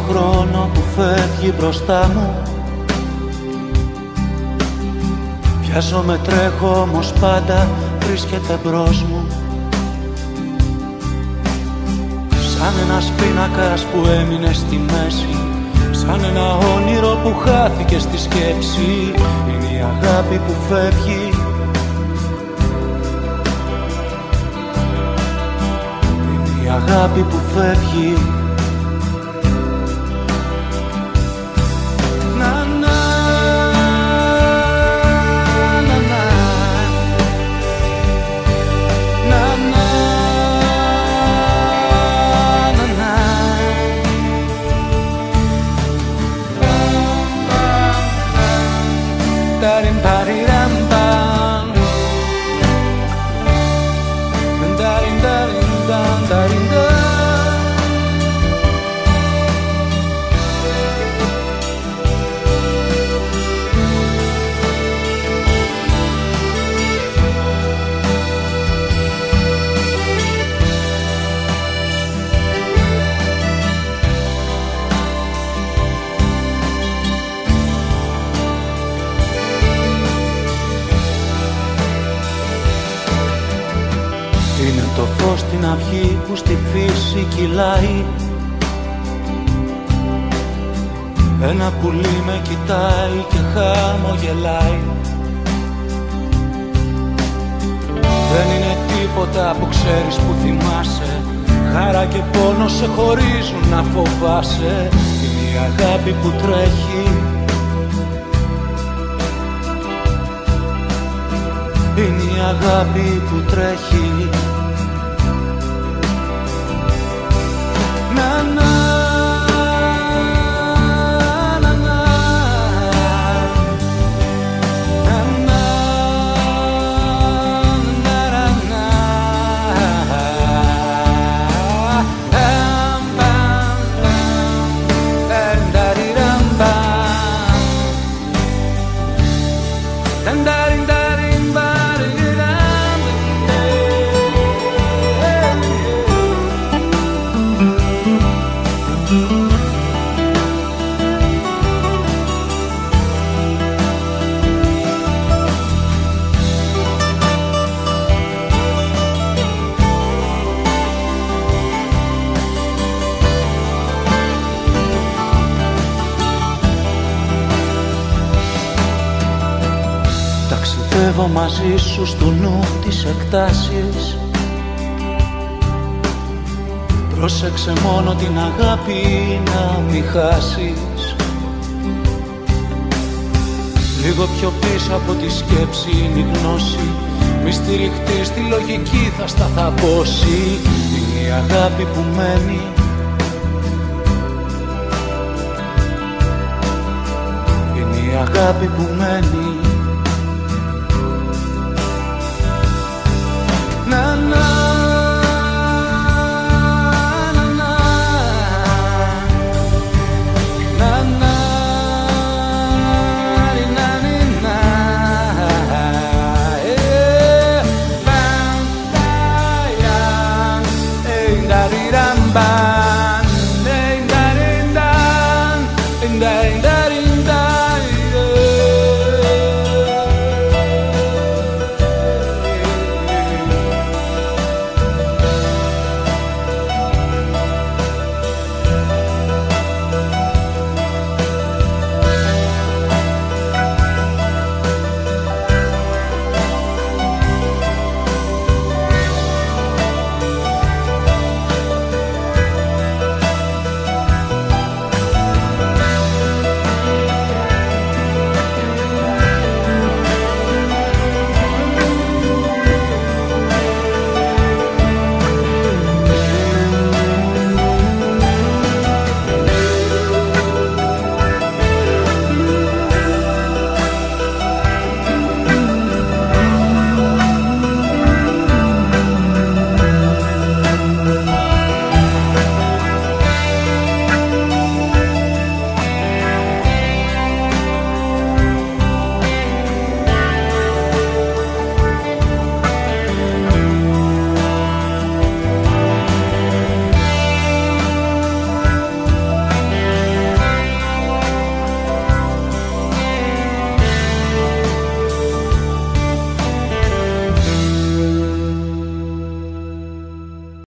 χρόνο που φεύγει μπροστά μου. Βιάζομαι, τρέχω, όμως πάντα βρίσκεται μπρος μου. Σαν ένας πίνακας που έμεινε στη μέση, σαν ένα όνειρο που χάθηκε στη σκέψη. Είναι η αγάπη που φεύγει, είναι η αγάπη που φεύγει. Είναι το φως στην αυγή που στη φύση κυλάει. Ένα πουλί με κοιτάει και χαμογελάει. Δεν είναι τίποτα που ξέρεις που θυμάσαι. Χαρά και πόνο σε χωρίζουν να φοβάσαι. Είναι η αγάπη που τρέχει, είναι η αγάπη που τρέχει. Να, να, να, να, να, να, να, να, ταξιδεύω μαζί σου στο νου τις εκτάσεις. Πρόσεξε μόνο την αγάπη να μη χάσεις. Λίγο πιο πίσω από τη σκέψη είναι η γνώση. Μη στηριχτείς στη λογική, θα σταθαπώσει. Είναι η αγάπη που μένει, είναι η αγάπη που μένει.